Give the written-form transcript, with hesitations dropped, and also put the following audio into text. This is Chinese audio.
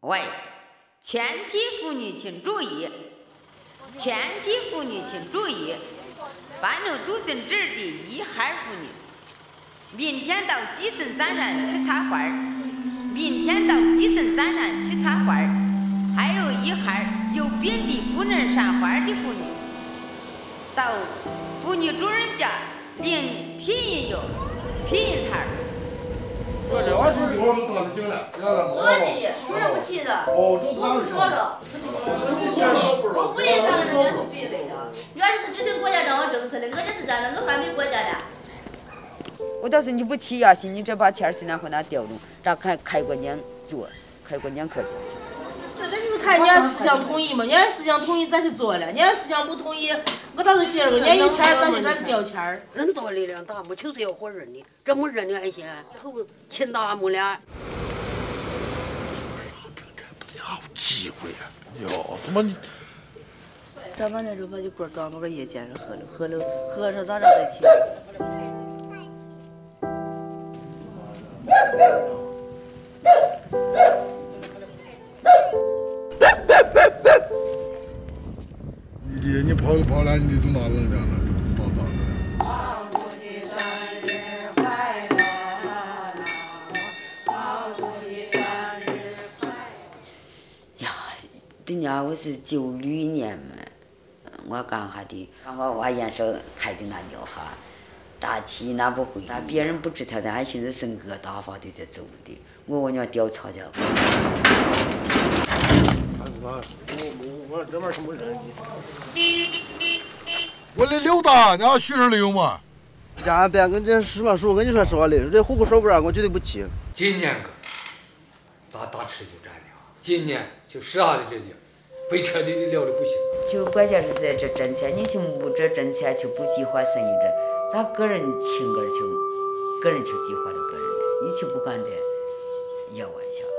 喂，全体妇女请注意，全体妇女请注意，搬弄独生子的一孩妇女，明天到基层站上去插花儿，明天到基层站上去插花儿，还有一孩有病的不能上花的妇女，到妇女主人家领避孕药、避孕套。 我是打的进来， 昨天主任不去的， 我不说了，我不愿上的人家是不愿来的，原来是执行国家让我政策的，我这是咋的？我反对国家的。 我倒是你不起呀心，你这把钱虽然和那调动，咋开过年做，开过年可调去。 是，这就是看人家思想统一嘛，人家思想统一咱去做了，人家思想不统一，我倒是写了个，人家有钱咱调钱。 人多力量大，没就是要活人的，这没人的还行，以后亲大母俩。 这好机会呀！哟，他妈你。 这完了之后就锅端把个夜间上喝上早上再起。 你跑来，你从哪弄的呢？到哪的？ 呀，人家我是96年嘛，我干哈的，我娃眼手开的那尿哈，扎气那不会，那别人不知道的，还寻思生个大发的在走的，我娘调查去。 我这边什么人？我的溜达，你要虚实的有吗？ 家别跟这实话说，跟你说实话的，这户口手不让我绝对不去。 今年个，咱大吃就占了，今年就啥的这些，被彻底的聊的不行。 就关键是在这挣钱，你去没这挣钱去不计划生育这，咱个人情感就个人就计划了个人的，你去不干的，开玩笑。